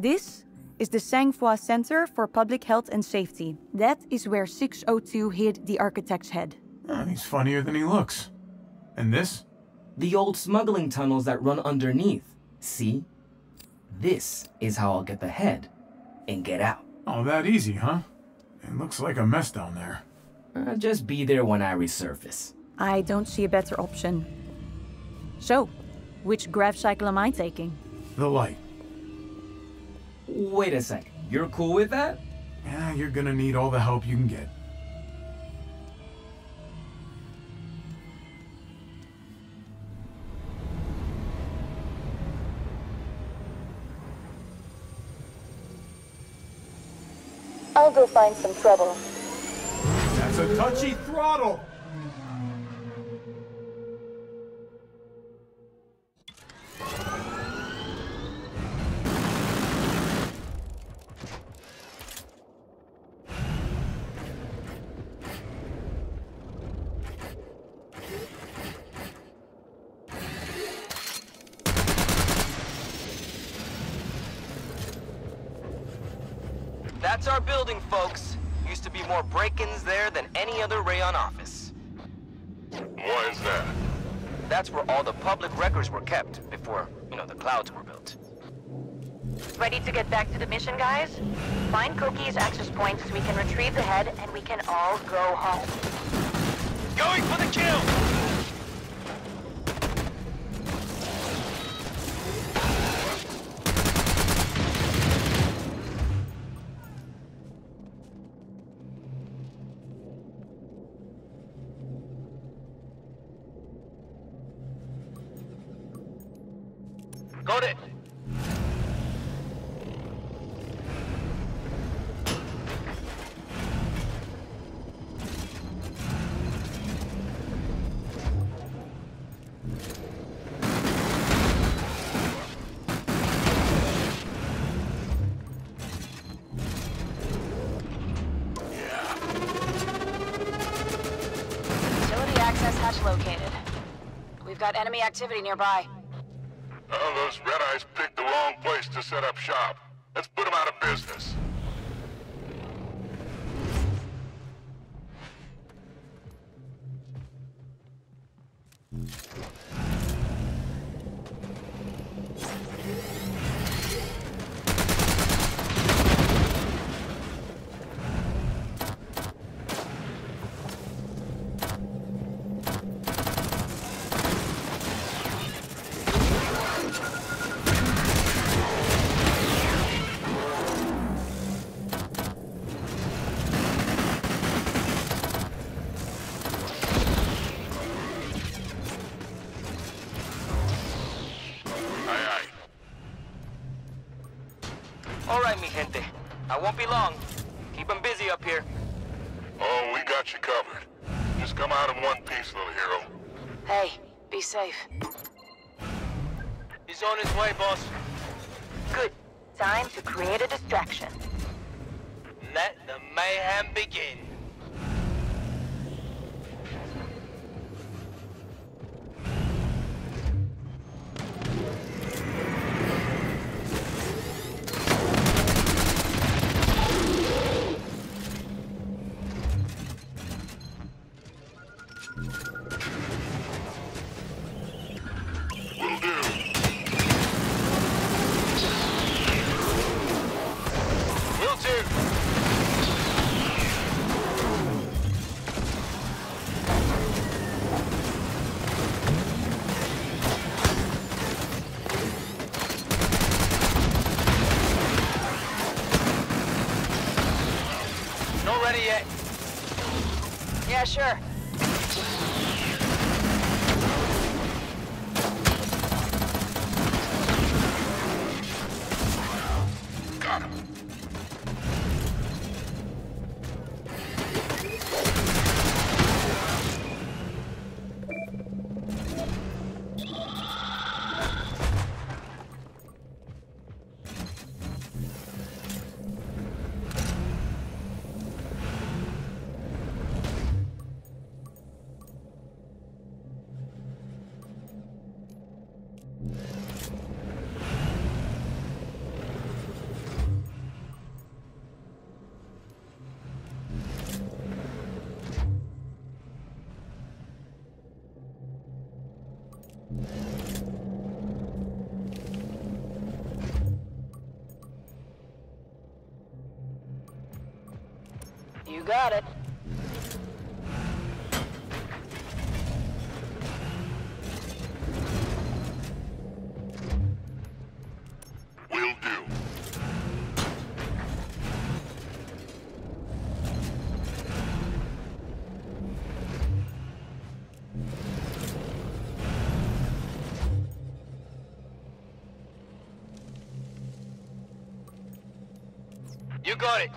This is the Sang-Fua Center for Public Health and Safety. That is where 602 hid the architect's head. He's funnier than he looks. And this? The old smuggling tunnels that run underneath. See? This is how I'll get the head and get out. Oh, that easy, huh? It looks like a mess down there. Just be there when I resurface. I don't see a better option. So, which grav cycle am I taking? The light. Wait a sec. You're cool with that? Yeah, you're gonna need all the help you can get. I'll go find some trouble. That's a touchy throttle! That's our building, folks. Used to be more break-ins there than any other Rayon office. Why is that? That's where all the public records were kept before, the clouds were built. Ready to get back to the mission, guys? Find Koki's access point so we can retrieve the head and we can all go home. Going for the kill! Got it! Facility access hatch located. We've got enemy activity nearby. Oh, those Red Eyes picked the wrong place to set up shop. Let's put them out of business. All right, mi gente. I won't be long. Keep them busy up here. Oh, we got you covered. Just come out in one piece, little hero. Hey, be safe. He's on his way, boss. Good. Time to create a distraction. Let the mayhem begin. Will do. Will do. You got it. Will do. You got it.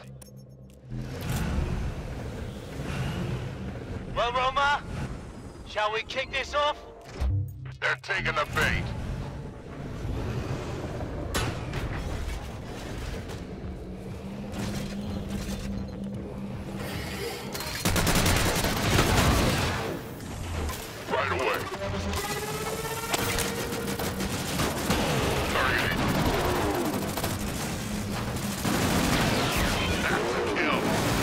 Well, Roma, shall we kick this off? They're taking the bait. Right away. Targeting. That's a kill.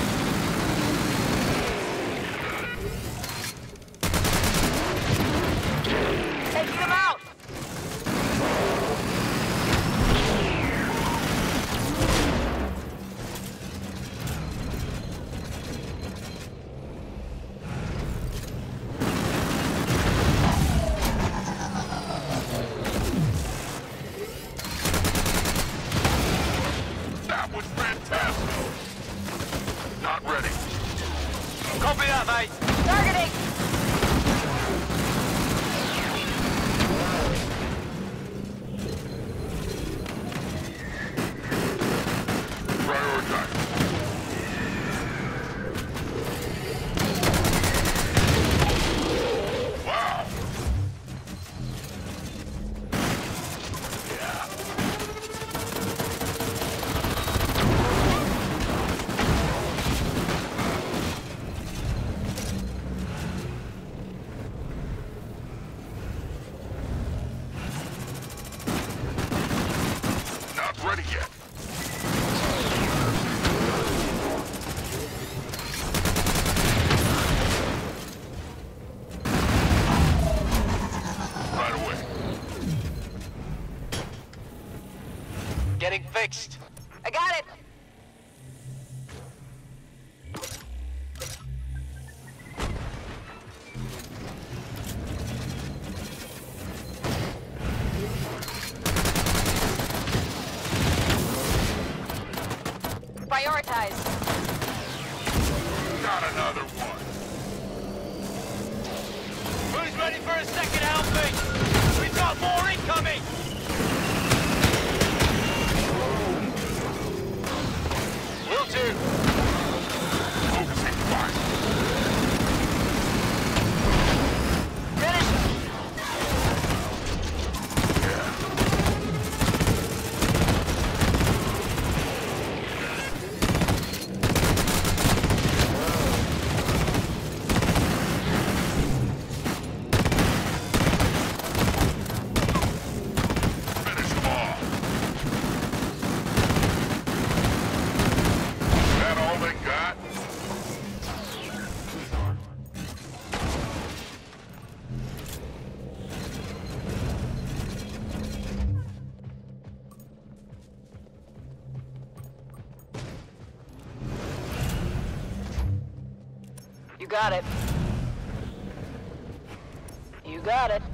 Taking them out! That was fantastic. Not ready. Copy that, mate. Targeting! Prioritize. Wow. Yeah. Not ready yet. Right away. Getting fixed. I got it! Prioritize. Got another one. Who's ready for a second helping? We've got more incoming! Will do. Focusing fire. Finish! Finish them off. That all they got? You got it. You got it.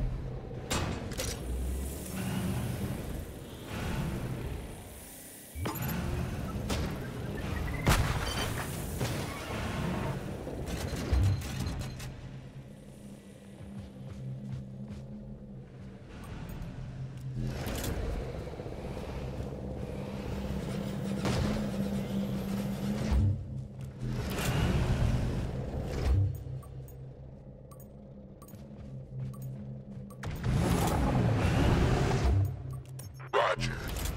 Roger.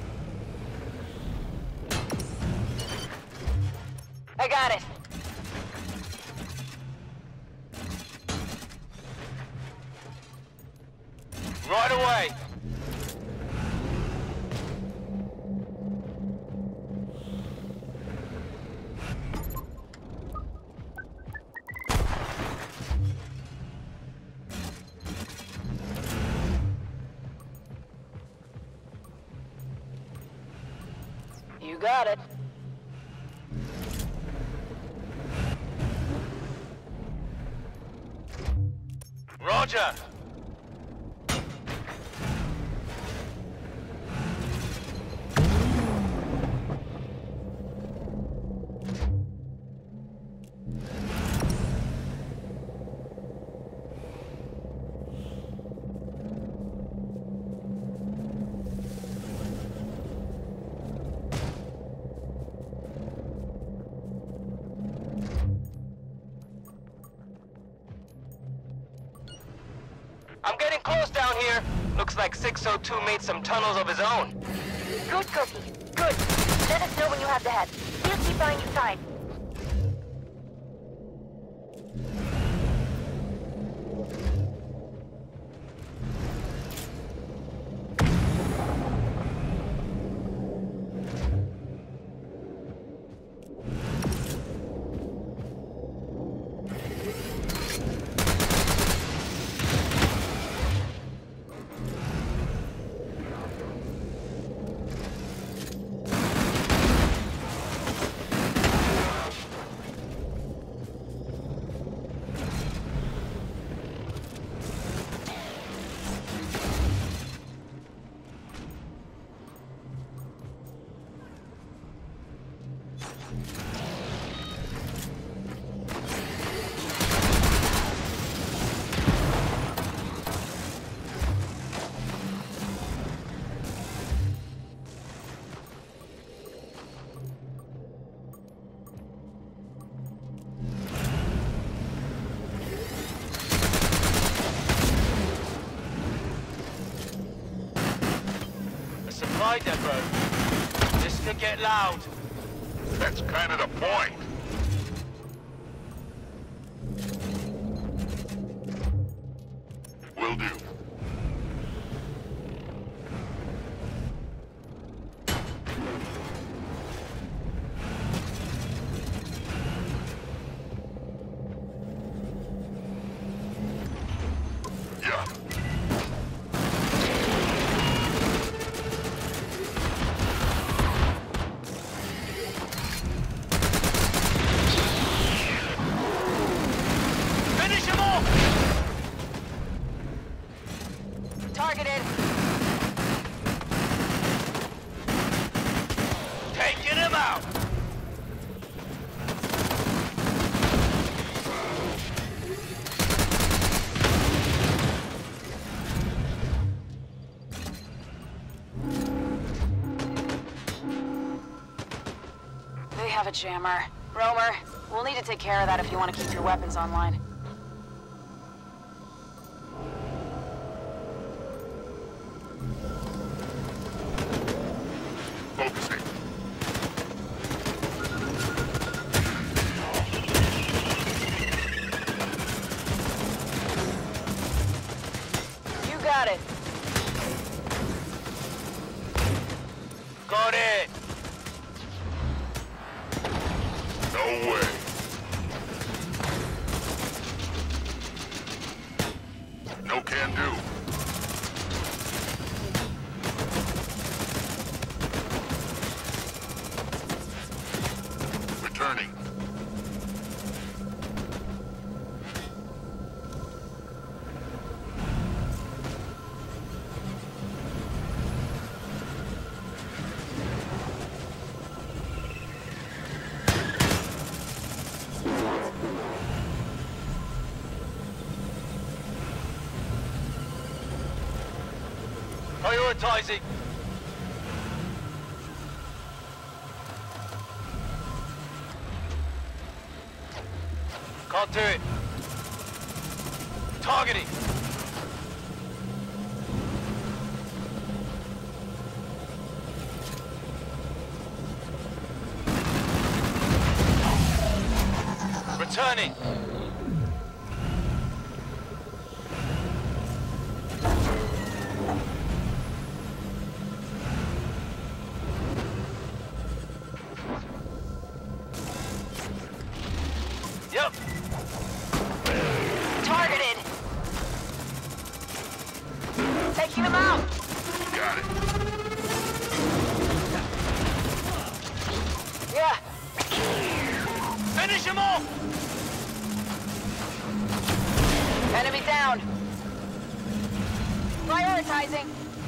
I got it. Right away. You got it. Roger. I'm getting close down here. Looks like 602 made some tunnels of his own. Good, Cookie. Good. Let us know when you have the head. We'll keep by your side. Supply depot. This could get loud. That's kind of the point. Will do. Yeah. Finish him off! Targeted. Taking him out! They have a jammer. Romer, we'll need to take care of that if you want to keep your weapons online. Focusing. You got it. Got it! No way. No can do. Returning. Prioritizing. Can't do it. Targeting. Returning. Yep. Targeted. Taking them out. Got it. Yeah. Finish him off! Enemy down. down. Prioritizing.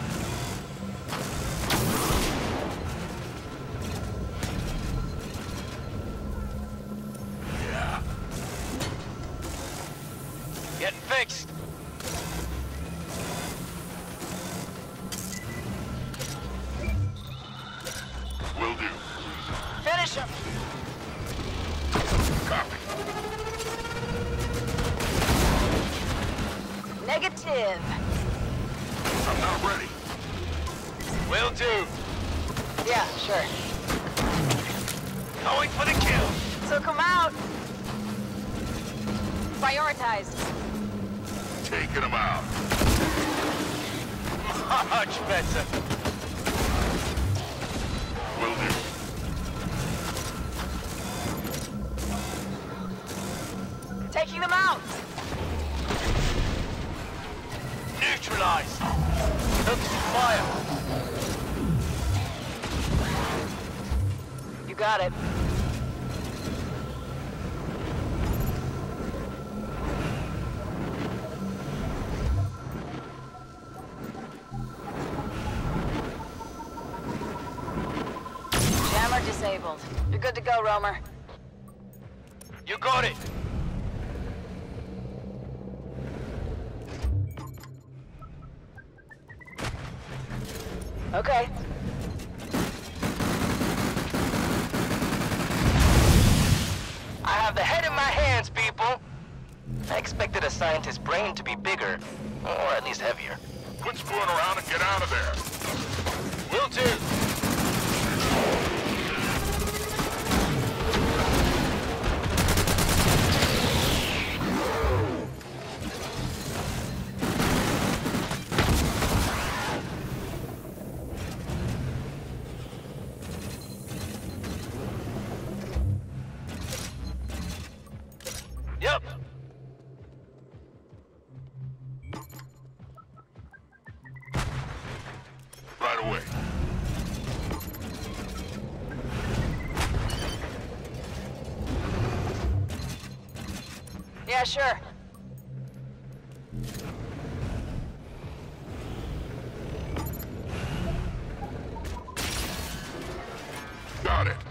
Getting fixed. Will do. Finish him. Copy. Negative. I'm not ready. Will do. Yeah, sure. Going for the kill. Took him out. Prioritized. Taking them out. Much better. Will do. Taking them out. Neutralized. Taking fire. You got it. Jammer disabled. You're good to go, Romer. You got it. Okay. I have the head in my hands, people. I expected a scientist's brain to be bigger, or at least heavier. Quit screwing around and get out of there. Will do. Yep. Right away. Yeah, sure. Got it.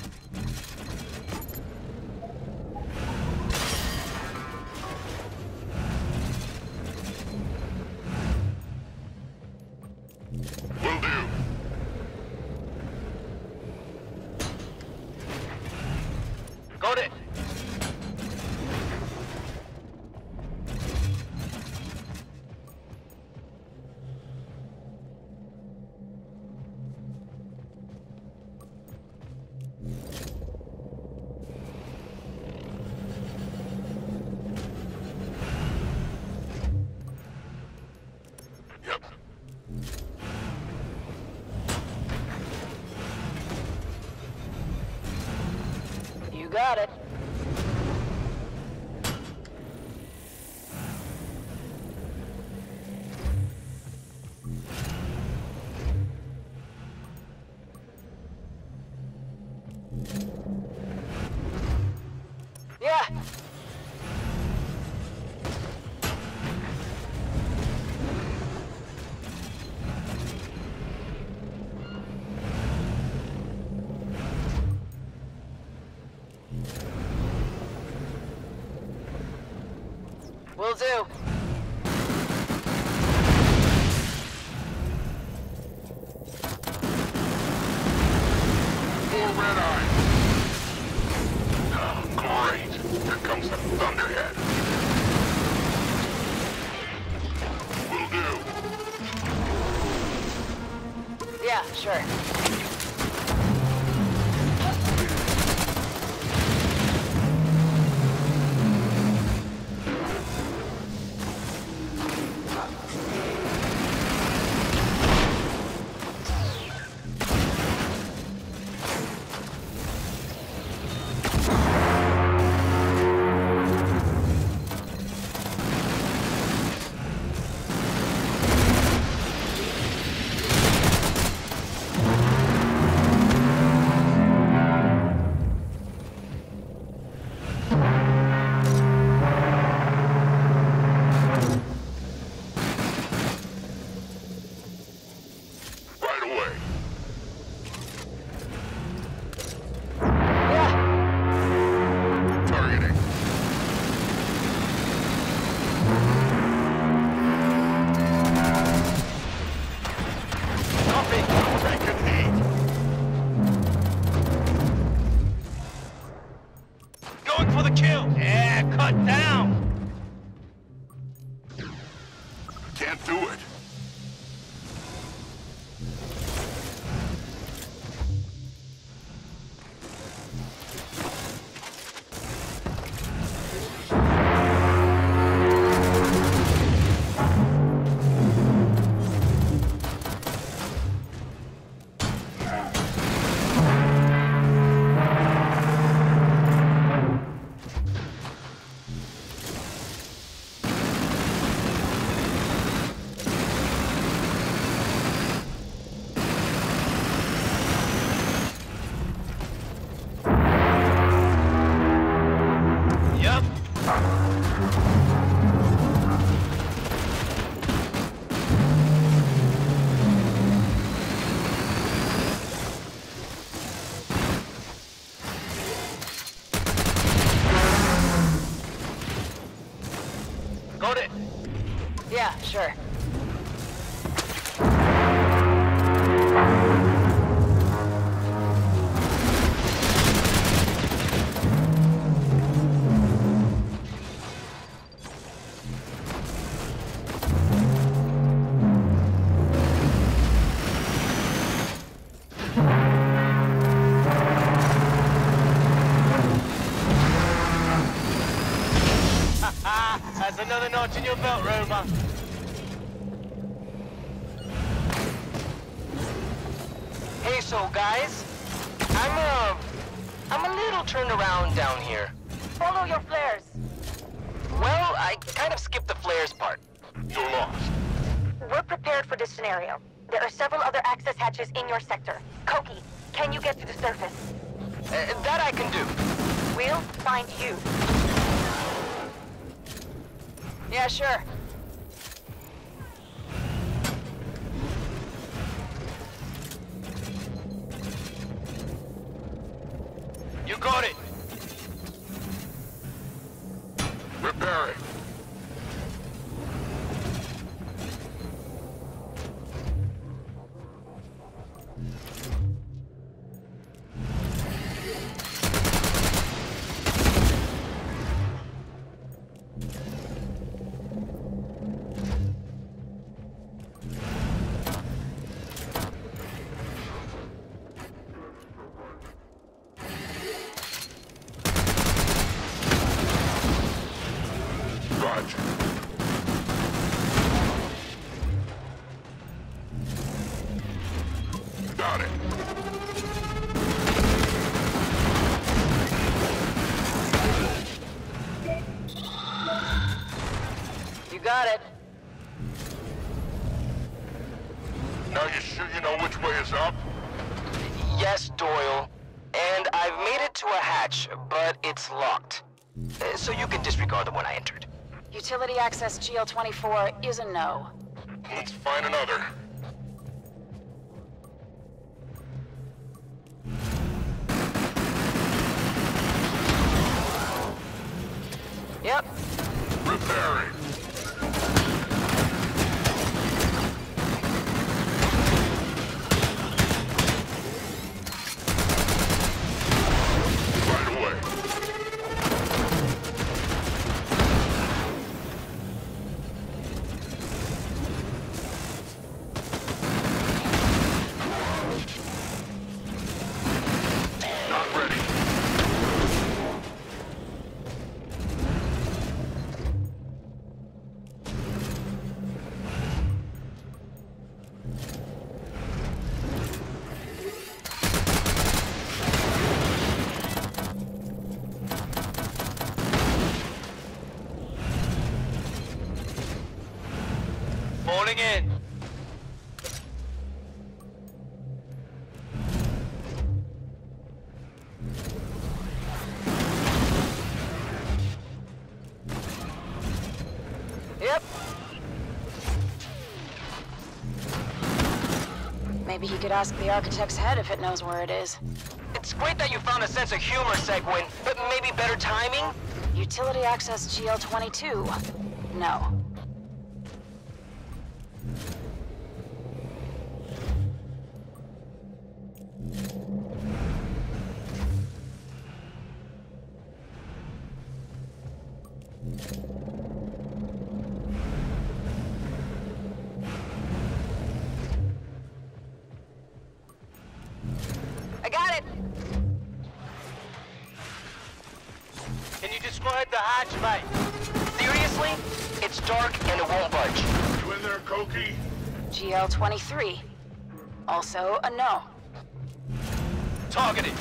Will do. Got it. Yep. You got it. Yeah. Will do. More red eye. Oh, great. Here comes the Thunderhead. Will do. Yeah, sure. can't do it. Got it. Yeah, sure. That's another notch in your belt, Roma. Hey, so guys, I'm a little turned around down here. Follow your flares. Well, I kind of skipped the flares part. You're lost. We're prepared for this scenario. There are several other access hatches in your sector. Koki, can you get to the surface? That I can do. We'll find you. Yeah, sure. You got it. Repairing. Roger. Got it. You got it. Now you sure you know which way is up? Yes, Doyle. And I've made it to a hatch, but it's locked. So you can disregard the one I entered. Utility access GL-24 is a no. Let's find another. Yep. Repairing. Right away. Not ready. Falling in. Yep. Maybe he could ask the architect's head if it knows where it is. It's great that you found a sense of humor, Segwin, but maybe better timing? Utility access GL-22. No. the hatch, mate. Seriously? It's dark and it won't budge. You in there, Koki? GL-23. Also a no. Targeted.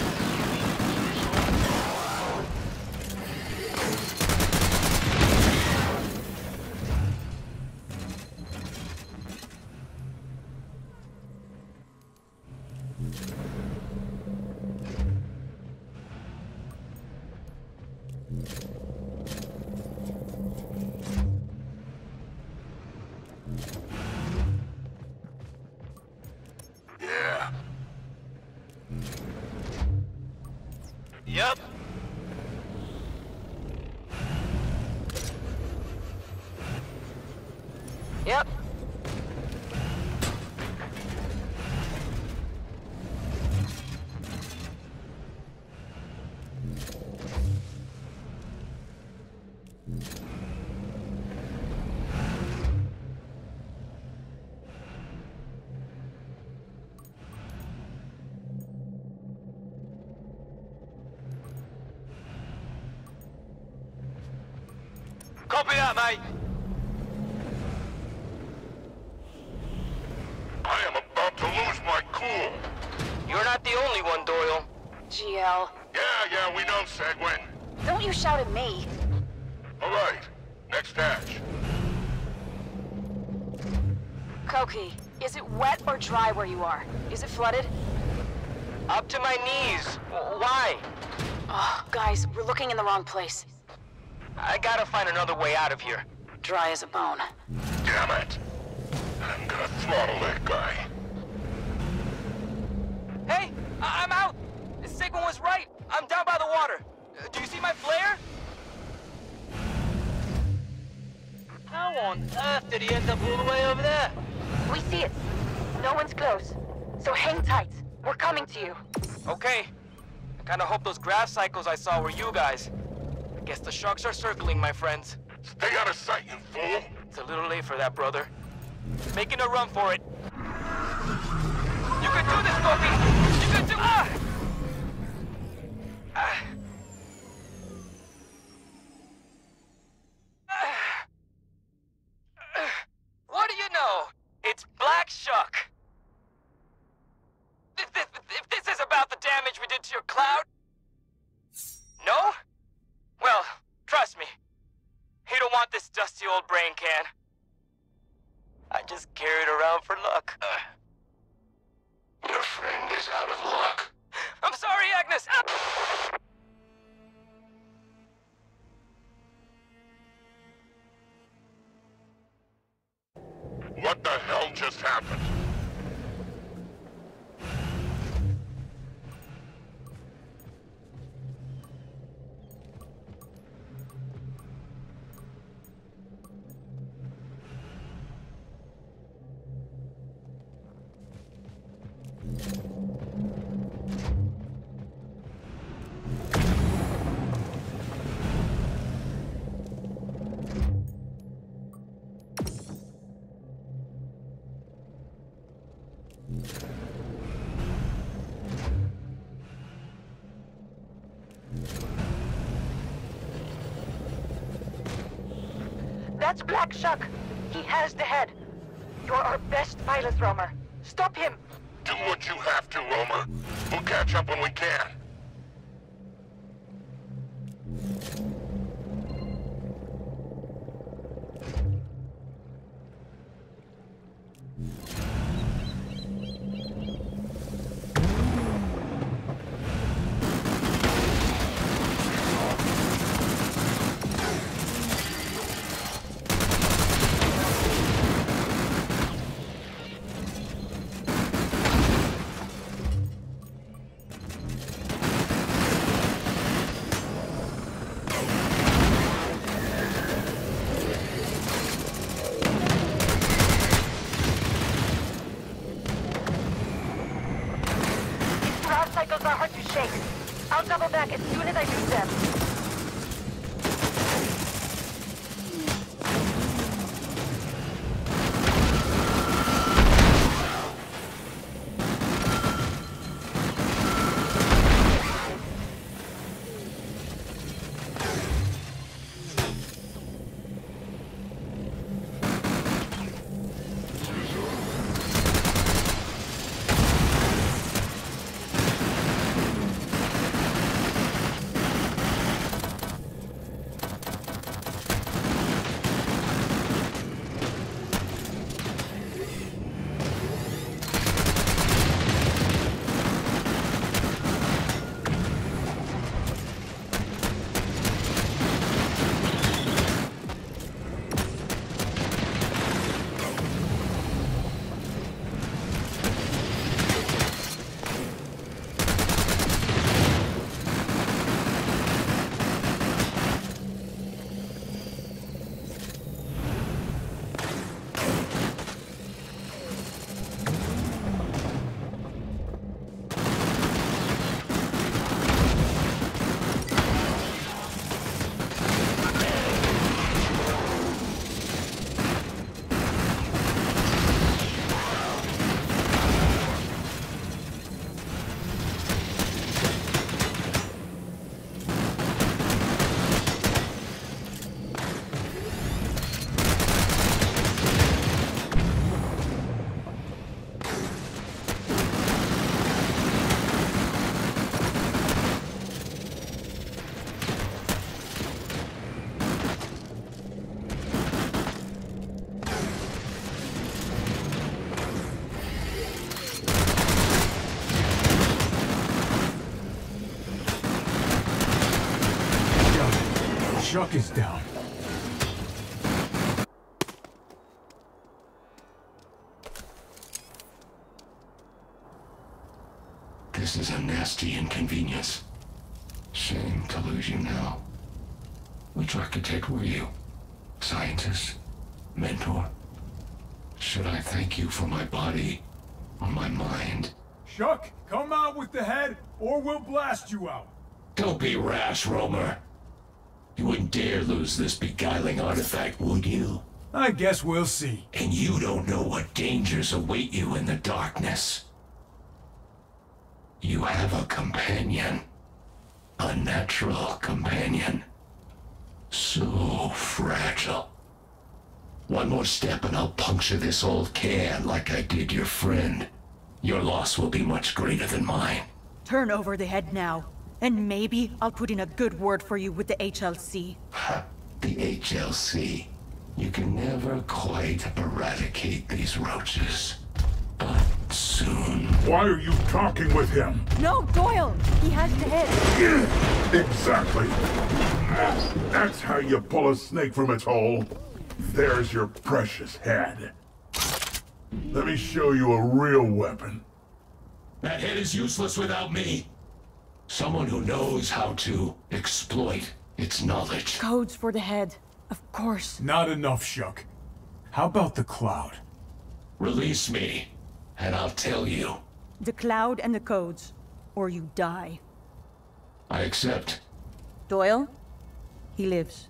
Yeah. Yep. Yep. Copy that, mate. I am about to lose my cool. You're not the only one, Doyle. GL. Yeah, we know, Segwin. Don't you shout at me. All right, next hatch. Koki, is it wet or dry where you are? Is it flooded? Up to my knees. Why? Oh, guys, we're looking in the wrong place. I gotta find another way out of here. Dry as a bone. Damn it. I'm gonna throttle that guy. Hey, I'm out! Sigmund was right. I'm down by the water. Do you see my flare? How on earth did he end up all the way over there? We see it. No one's close. So hang tight. We're coming to you. Okay. I kinda hope those grav cycles I saw were you guys. I guess the sharks are circling, my friends. Stay out of sight, you fool. It's a little late for that, brother. Making a run for it. You can do this, Koki! You can do... What do you know? It's Black Shuck. If this is about the damage we did to your cloud... No? Well, trust me. You don't want this dusty old brain can. I just carry it around for luck. Your friend is out of luck. I'm sorry, Agnes! What the hell just happened? That's Black Shuck. He has the head. You're our best pilot, Romer. Stop him. Do what you have to, Romer. We'll catch up when we can. Cycles are hard to shake. I'll double back as soon as I use them. Shuck is down. This is a nasty inconvenience. Shame to lose you now. Which architect were you? Scientist? Mentor? Should I thank you for my body or my mind? Shuck, come out with the head, or we'll blast you out. Don't be rash, Romer. You wouldn't dare lose this beguiling artifact, would you? I guess we'll see. And you don't know what dangers await you in the darkness. You have a companion. A natural companion. So fragile. One more step and I'll puncture this old can like I did your friend. Your loss will be much greater than mine. Turn over the head now, and maybe I'll put in a good word for you with the HLC. The HLC. You can never quite eradicate these roaches. But soon. Why are you talking with him? No, Doyle! He has the head! Exactly. That's how you pull a snake from its hole. There's your precious head. Let me show you a real weapon. That head is useless without me. Someone who knows how to exploit its knowledge. Codes for the head, of course. Not enough, Shuck. How about the cloud? Release me, and I'll tell you. The cloud and the codes, or you die. I accept. Doyle? He lives.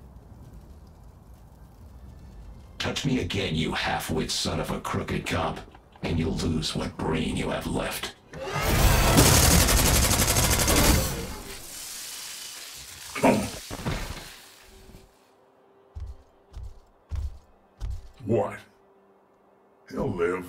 Touch me again, you half-wit son of a crooked cop, and you'll lose what brain you have left. What? He'll live.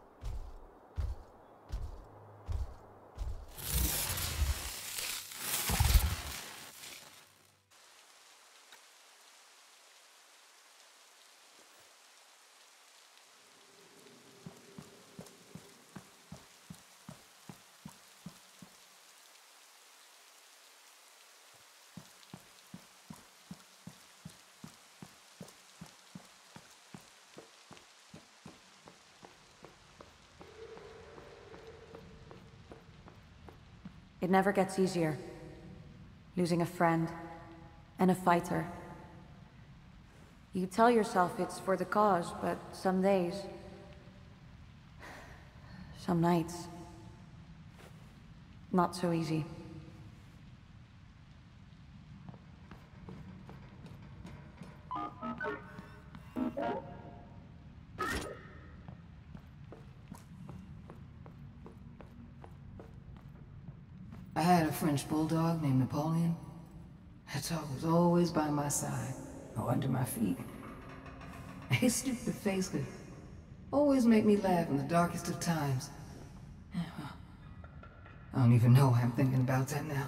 It never gets easier. Losing a friend and a fighter. You tell yourself it's for the cause, but some days, some nights, not so easy. I had a French bulldog named Napoleon. That dog was always by my side, or under my feet. His stupid face could always make me laugh in the darkest of times. Yeah, well, I don't even know why I'm thinking about that now.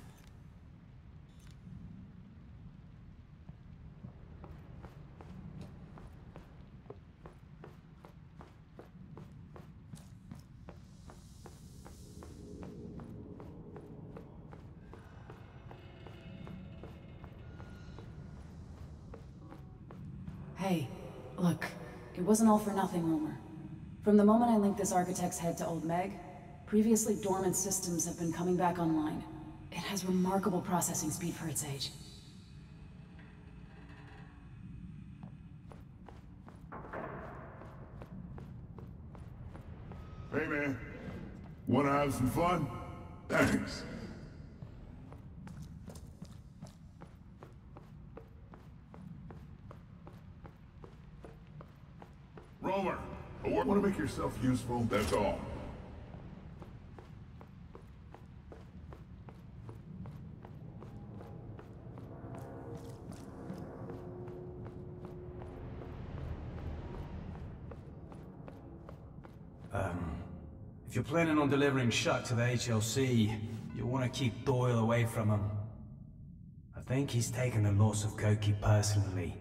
Hey, look, it wasn't all for nothing, Romer. From the moment I linked this architect's head to Old Meg, previously dormant systems have been coming back online. It has remarkable processing speed for its age. Hey man, wanna have some fun? Thanks. Romer, want to make yourself useful, that's all. If you're planning on delivering Shuck to the HLC, you'll want to keep Doyle away from him. I think he's taken the loss of Koki personally.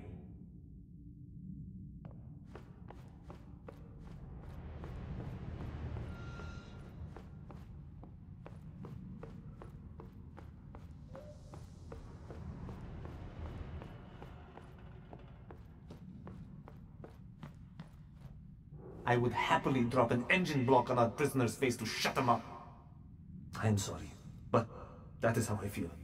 I would happily drop an engine block on our prisoner's face to shut him up. I am sorry, but that is how I feel.